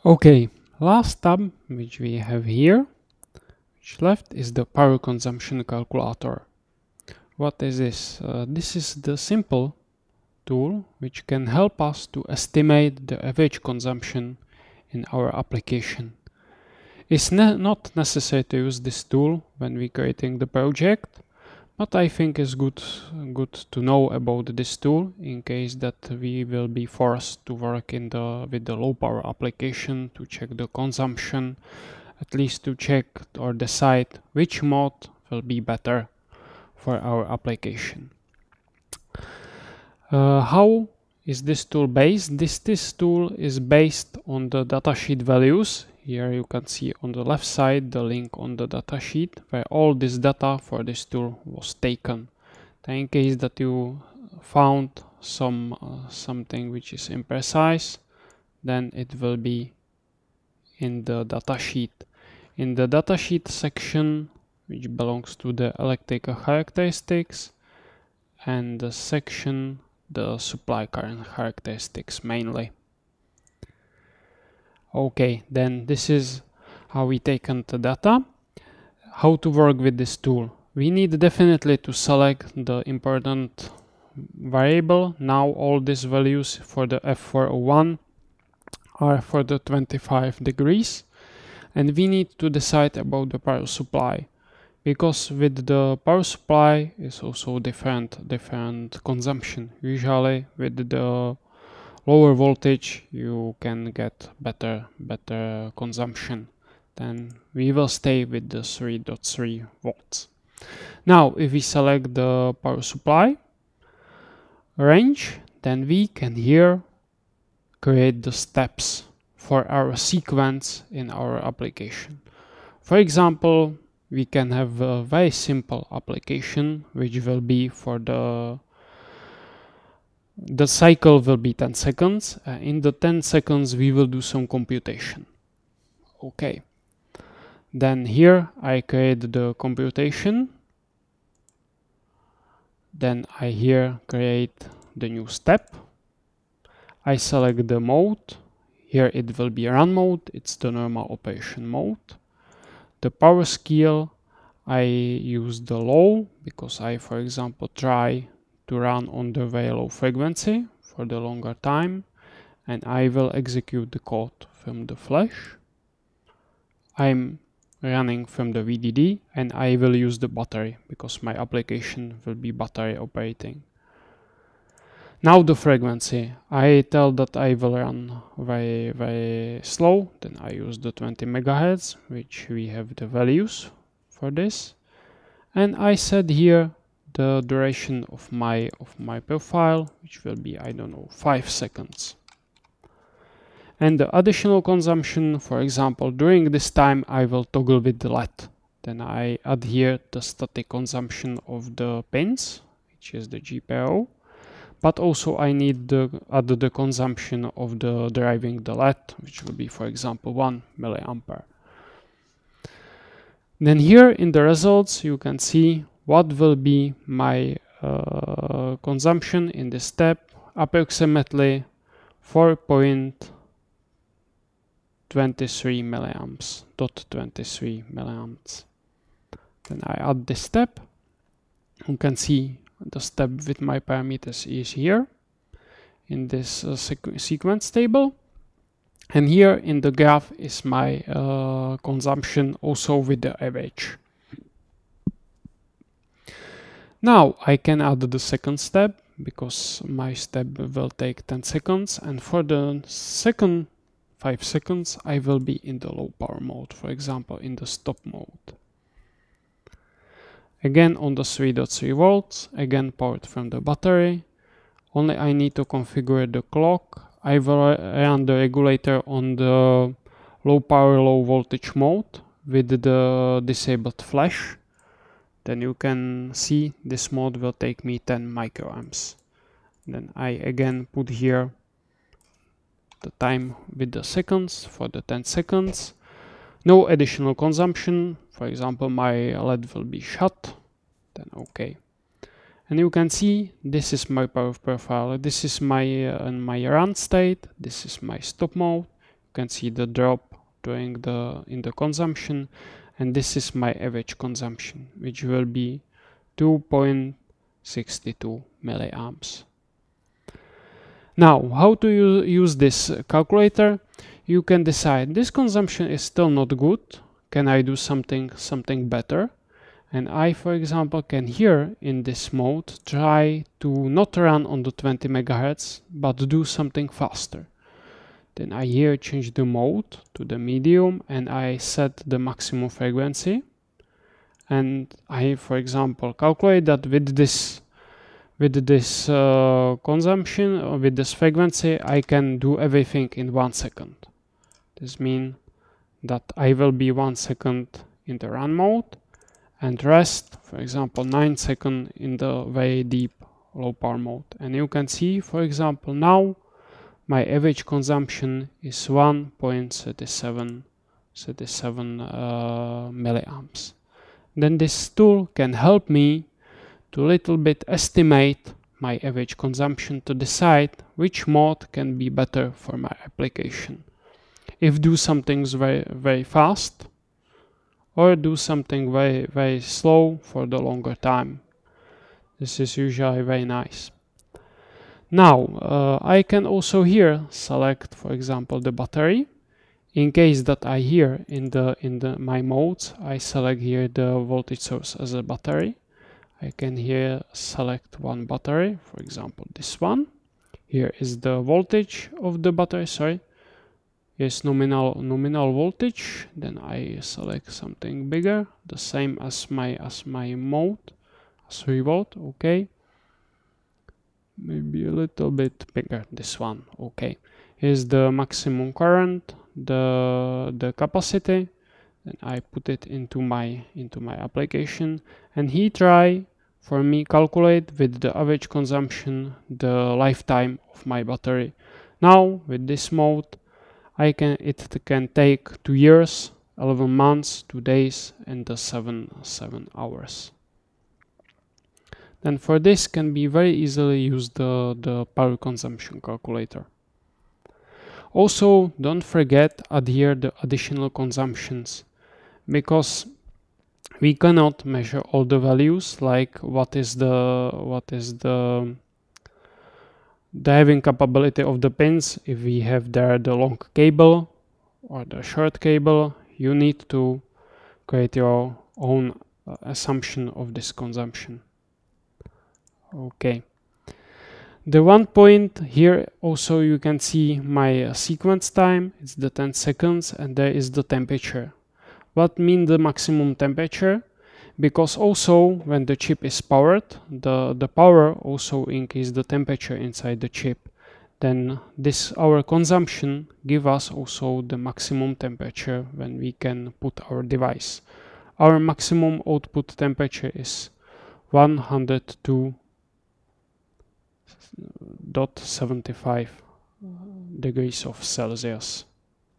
Okay, last tab which we have here, which left, is the power consumption calculator. What is this? This is the simple tool which can help us to estimate the average consumption in our application. It's not necessary to use this tool when we creating the project, but I think it's good to know about this tool in case that we will be forced to work with the low power application to check the consumption, at least to check or decide which mode will be better for our application. How is this tool based? This tool is based on the datasheet values. Here you can see on the left side the link on the datasheet where all this data for this tool was taken. Then in case that you found something which is imprecise, then it will be in the datasheet. In the datasheet section, which belongs to the electrical characteristics, and the section the supply current characteristics mainly. Okay, then this is how we taken the data. How to work with this tool? We need definitely to select the important variable. Now all these values for the F401 are for the 25 degrees, and we need to decide about the power supply, because with the power supply is also different consumption. Usually with the lower voltage you can get better consumption. Then we will stay with the 3.3 volts. Now if we select the power supply range, then we can here create the steps for our sequence in our application. For example, we can have a very simple application which will be for the cycle will be 10 seconds. In the 10 seconds we will do some computation. Okay, then here I create the computation, then I here create the new step, I select the mode. Here it will be run mode, it's the normal operation mode. The power scale, I use the low because I, for example, try to run on the very low frequency for the longer time, and I will execute the code from the flash. I'm running from the VDD, and I will use the battery because my application will be battery operating. Now the frequency, I tell that I will run very slow, then I use the 20 MHz, which we have the values for this. And I set here the duration of my profile, which will be, I don't know, 5 seconds. And the additional consumption, for example, during this time I will toggle with the LED. Then I add here the static consumption of the pins, which is the GPIO. But also I need to add the consumption of the driving the LED, which will be, for example, 1 milliampere. Then here in the results you can see what will be my consumption in this step, approximately 4.23 milliamps, .23 milliamps. Then I add this step. You can see the step with my parameters is here in this sequence table, and here in the graph is my consumption also with the average. Now I can add the second step because my step will take 10 seconds, and for the second 5 seconds I will be in the low power mode, for example in the stop mode. Again on the 3.3 volts, again powered from the battery. Only I need to configure the clock. I will run the regulator on the low power, low voltage mode with the disabled flash. Then you can see this mode will take me 10 microamps. Then I again put here the time with the seconds for the 10 seconds. No additional consumption. For example, my LED will be shut. Then OK. And you can see this is my power profile. This is my run state. This is my stop mode. can see the drop in the consumption, and this is my average consumption, which will be 2.62 milliamps. Now, how to use this calculator? You can decide this consumption is still not good. Can I do something better? And I, for example, can here in this mode try to not run on the 20 megahertz, but do something faster. Then I here change the mode to the medium and I set the maximum frequency. And I, for example, calculate that with this consumption, or with this frequency, I can do everything in 1 second. This means that I will be 1 second in the run mode and rest, for example, 9 seconds in the very deep low power mode. And you can see, for example, now my average consumption is 1.37 milliamps. Then this tool can help me to little bit estimate my average consumption to decide which mode can be better for my application. If do something very fast, or do something very slow for the longer time. This is usually very nice. Now I can also here select, for example, the battery. In case that I here in my modes, I select here the voltage source as a battery. I can here select one battery, for example this one. Here is the voltage of the battery, sorry. Here's nominal voltage. Then I select something bigger, the same as my mode, 3 volt, okay. Maybe a little bit bigger, this one, okay. Here's the maximum current, the capacity, and I put it into my application, and he try for me calculate with the average consumption the lifetime of my battery. Now with this mode it can take 2 years, 11 months, 2 days, and 7 hours. Then for this can be very easily use the power consumption calculator. Also, don't forget adhere the additional consumptions, because we cannot measure all the values, like what is the driving capability of the pins. If we have there the long cable or the short cable, you need to create your own assumption of this consumption. Okay. The one point here also you can see my sequence time, it's the 10 seconds, and there is the temperature. What means the maximum temperature? Because also when the chip is powered, the power also increases the temperature inside the chip. Then our consumption give us also the maximum temperature when we can put our device. Our maximum output temperature is 102.75 degrees of Celsius.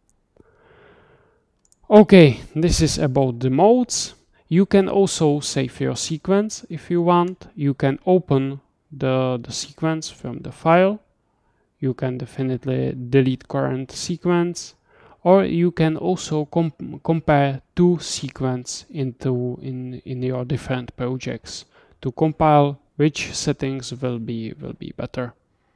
Okay, this is about the modes. You can also save your sequence if you want. You can open the sequence from the file. You can definitely delete current sequence, or you can also compare two sequences in your different projects to compile which settings will be better.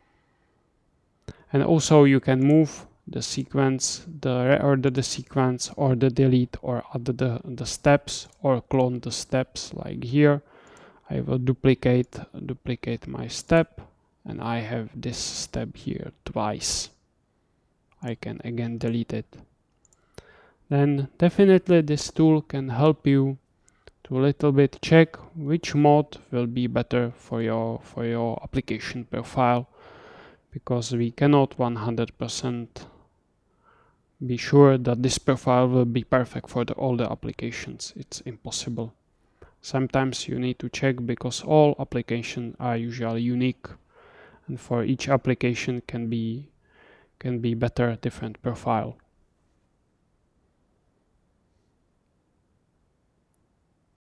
And also you can move the sequence, reorder the sequence, or the delete or add the steps, or clone the steps, like here. I will duplicate my step, and I have this step here twice. I can again delete it. Then definitely this tool can help you to a little bit check which mode will be better for your application profile, because we cannot 100% be sure that this profile will be perfect for all the applications. It's impossible. Sometimes you need to check, because all applications are usually unique, and for each application can be better different profile.